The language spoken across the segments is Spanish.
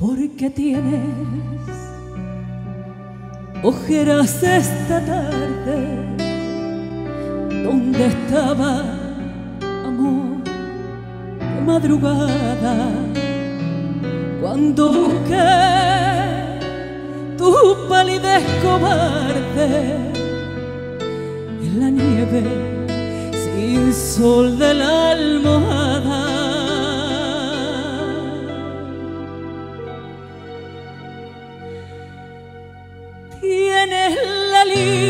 porque tienes ojeras esta tarde. ¿Dónde estaba, amor, de madrugada? Cuando busqué tu palidez cobarde en la nieve sin sol de la almohada. Tienes la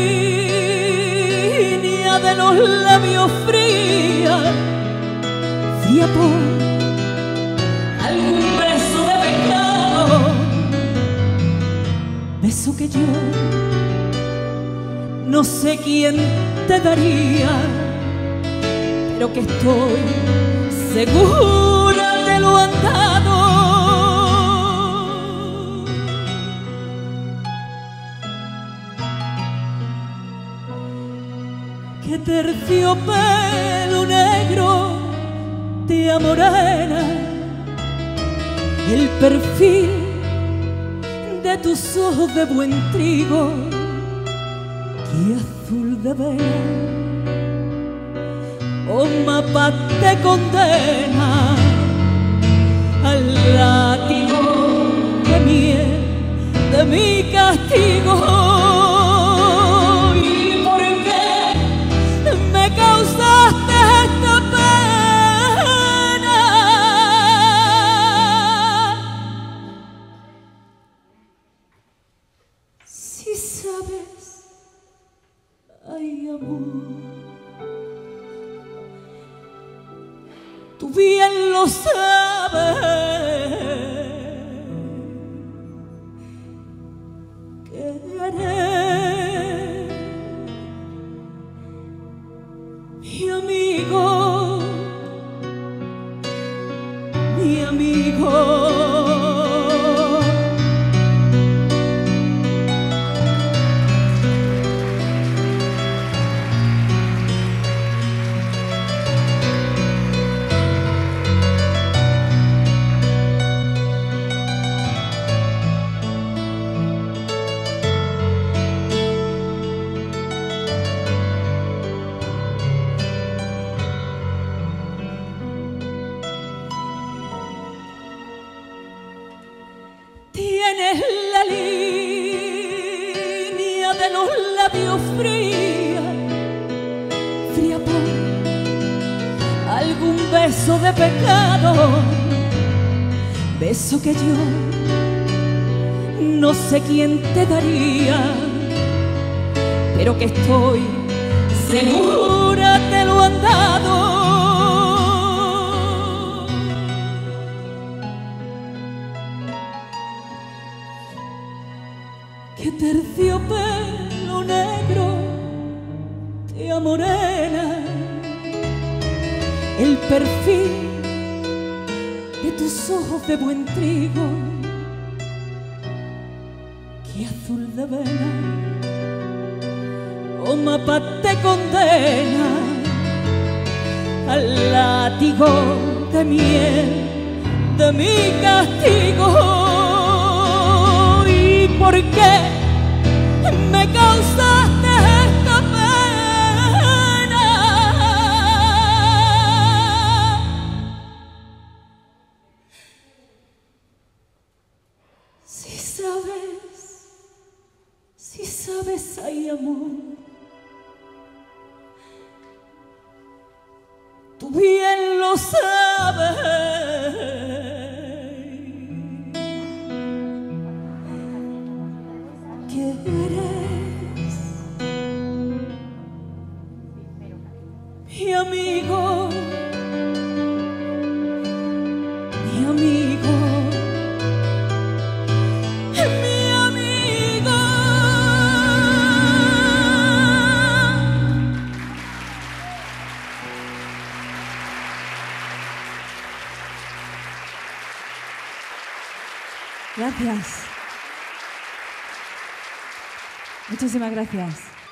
línea de los labios fría, fría por algún beso de pecado, beso que yo no sé quién te daría, pero que estoy segura de lo andado. Que terciopelo negro te amorena el perfil de tus ojos de buen trigo, que azul de vela o mapa te condena al látigo de miel de mi castigo. ¿Y por qué me causaste esta pena? Si sabes, ay amor, tú bien lo sabes, que eres mi amigo, mi amigo. Tienes la línea de los labios fría, fría por algún beso de pecado, beso que yo no sé quién te daría, pero que estoy segura te lo han dado. Que terciopelo negro te amorena el perfil de tus ojos de buen trigo, que azul de vela o mapa te condena al látigo de miel de mi castigo. ¿Por qué me causaste esta pena? Si sabes, ay amor, tú bien lo sabes, que eres mi amigo, mi amigo, mi amigo. Gracias. Muchísimas gracias.